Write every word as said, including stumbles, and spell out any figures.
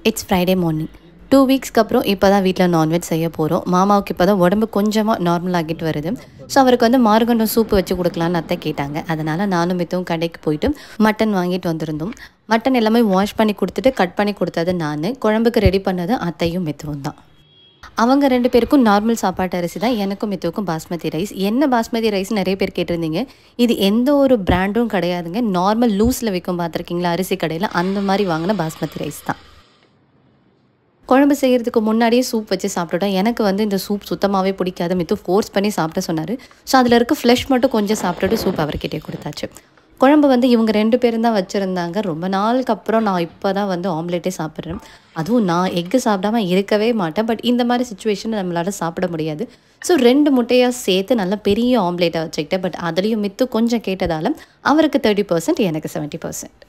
It's Friday morning. Two weeks அப்புறம் இப்போ தான் வீட்டில் நான்வெஜ் செய்ய போகிறோம். மாமாவுக்கு இப்போ தான் உடம்பு கொஞ்சமாக நார்மல் ஆகிட்டு வருது. ஸோ அவருக்கு வந்து மார்கண்டம் சூப்பு வச்சு கொடுக்கலான்னு அத்தை கேட்டாங்க. அதனால் நானும் மித்தவும் கடைக்கு போயிட்டு மட்டன் வாங்கிட்டு வந்திருந்தோம். மட்டன் எல்லாமே வாஷ் பண்ணி கொடுத்துட்டு கட் பண்ணி கொடுத்தது நான், குழம்புக்கு ரெடி பண்ணது அத்தையும் மித்தவும் தான். அவங்க ரெண்டு பேருக்கும் நார்மல் சாப்பாட்டு அரிசி தான், எனக்கும் மித்தவுக்கும் பாஸ்மதி ரைஸ். என்ன பாஸ்மதி ரைஸ் நிறைய பேர் கேட்டிருந்தீங்க. இது எந்த ஒரு பிராண்டும் கிடையாதுங்க, நார்மல் லூஸில் விற்கும் பார்த்துருக்கீங்களா அரிசி கடையில், அந்த மாதிரி வாங்கின பாஸ்மதி ரைஸ் தான். குழம்பு செய்கிறதுக்கு முன்னாடியே சூப் வச்சு சாப்பிட்டுட்டோம். எனக்கு வந்து இந்த சூப் சுத்தமாகவே பிடிக்காது. மித்து ஃபோர்ஸ் பண்ணி சாப்பிட சொன்னார். ஸோ அதில் இருக்க ஃப்ளஷ் மட்டும் கொஞ்சம் சாப்பிட்டுட்டு சூப் அவர்கிட்டே கொடுத்தாச்சு. குழம்பு வந்து இவங்க ரெண்டு பேரும் தான் வச்சுருந்தாங்க. ரொம்ப நாளுக்கு அப்புறம் நான் இப்போ தான் வந்து ஆம்லேட்டே சாப்பிட்றேன். அதுவும் நான் எக்கு சாப்பிடாம இருக்கவே மாட்டேன். பட் இந்த மாதிரி சுச்சுவேஷனை நம்மளால் சாப்பிட முடியாது. ஸோ ரெண்டு முட்டையாக சேர்த்து நல்ல பெரிய ஆம்லேட்டாக வச்சுக்கிட்டேன். பட் அதுலேயும் மித்து கொஞ்சம் கேட்டதால் அவருக்கு தேர்ட்டி பர்சன்ட் எனக்கு செவன்ட்டி பர்சன்ட்